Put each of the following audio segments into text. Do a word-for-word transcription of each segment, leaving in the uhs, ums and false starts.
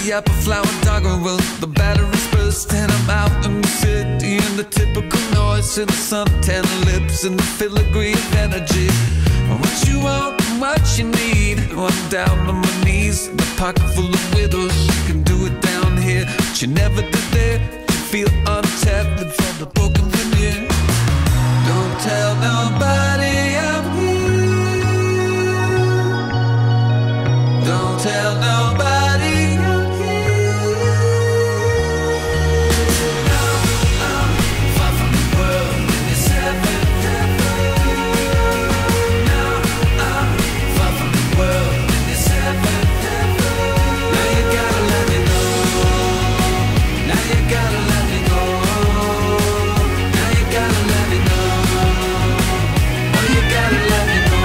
the apple flower dogger. Well, the battery's burst and I'm out in the city, and the typical noise and the suntan lips and the filigree of energy. What you want and what you need. I'm down on my knees in a pocket full of widows. You can do it down here, but you never did there. You feel untethered from the broken veneer. Don't tell nobody I'm here. Don't tell nobody I'm here. Now I'm far from the world in this seventh heaven. Now I'm far from the world in this seventh heaven. Now you gotta let me know. Now you gotta let me go. Now you gotta let me know. Oh, you gotta let me know.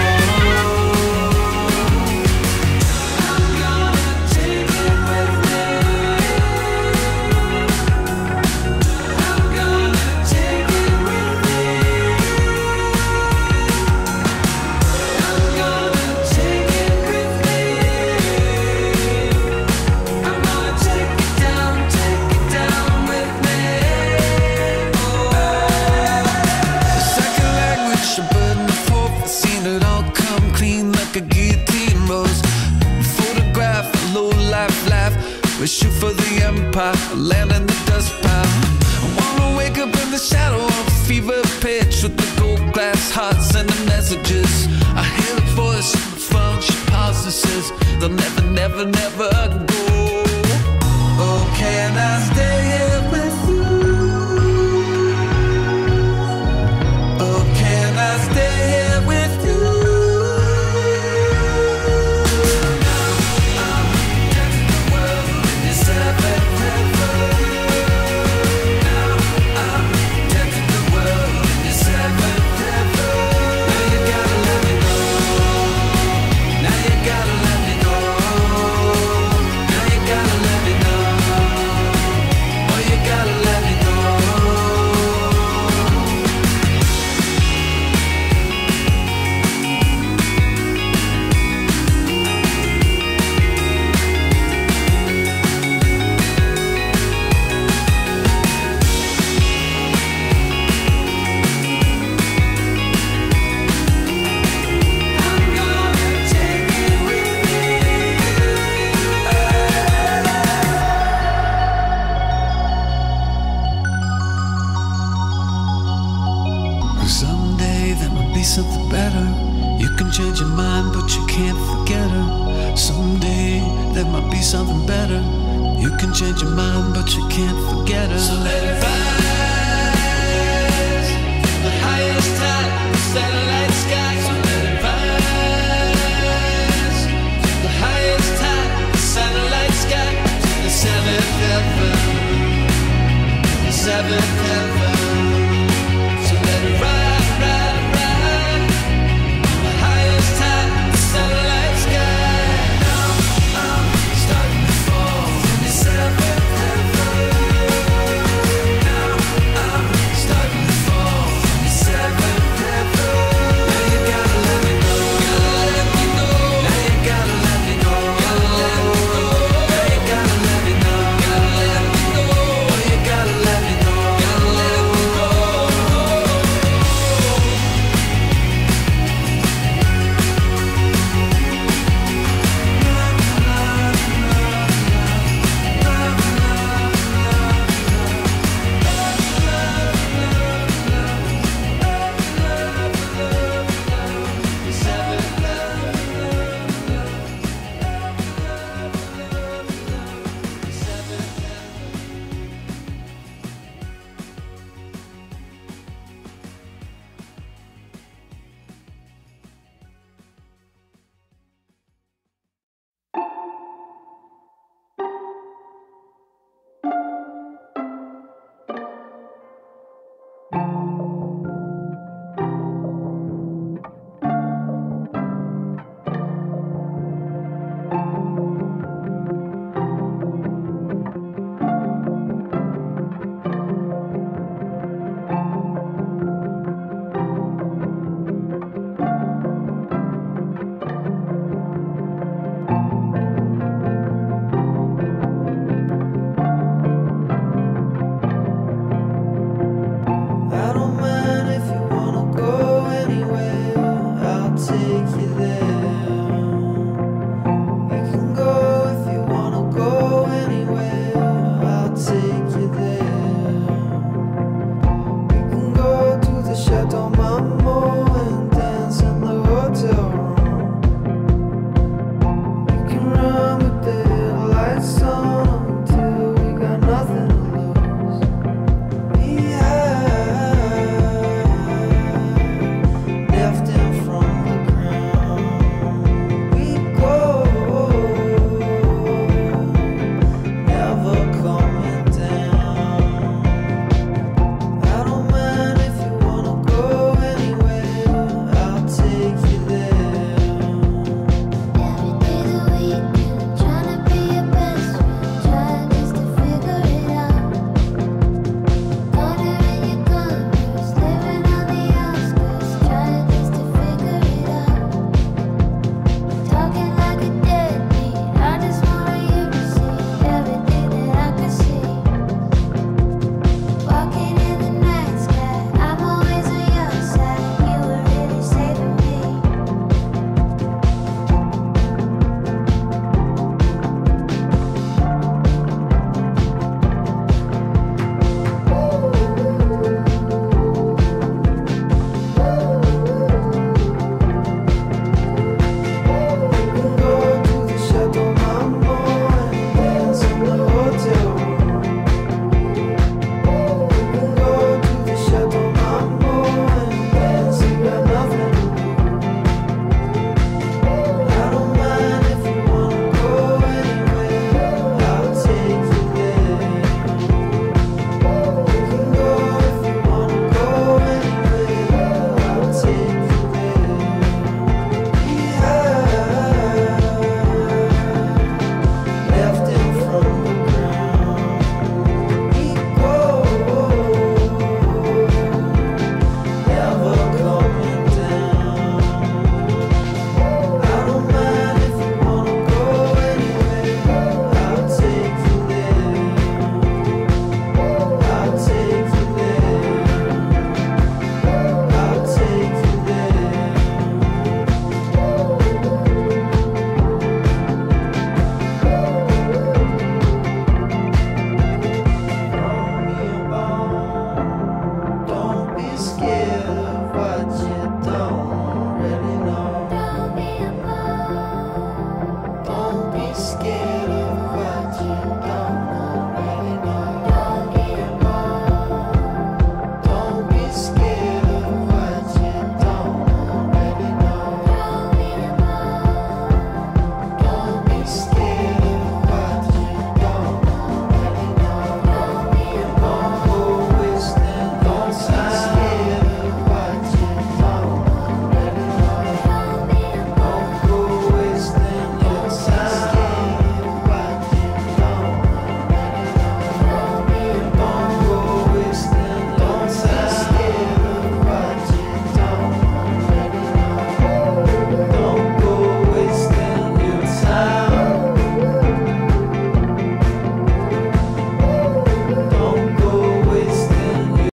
I'm gonna take it with me. I'm gonna take it with me. I'm gonna take it with me. I'm gonna take it down, take it down with me. The second language, a bird and a fourth. I've seen it all come clean like a guillotine rose. Photograph, a low life laugh. We shoot for the empire, land in the dust pile. I wanna wake up in the shadow of a fever pitch with the gold glass heart sending messages. I hear a voice on the phone, she pauses and says, they'll never, never, never go. Oh, can I stay here with you? Oh, can I stay here with you? Now I'm dancing the world in this seventh heaven. Now I'm dancing the world in this seventh heaven. Now you gotta let me know. Now you gotta let me know. Now you gotta let me know. Oh, you gotta let me know. I'm gonna take it with me. Someday there might be something better. You can change your mind, but you can't forget her. Someday there might be something better. You can change your mind, but you can't forget her. So let it rise from the highest tide, the satellite sky. So let it rise from the highest tide, the satellite sky, to the seventh heaven, the seventh heaven.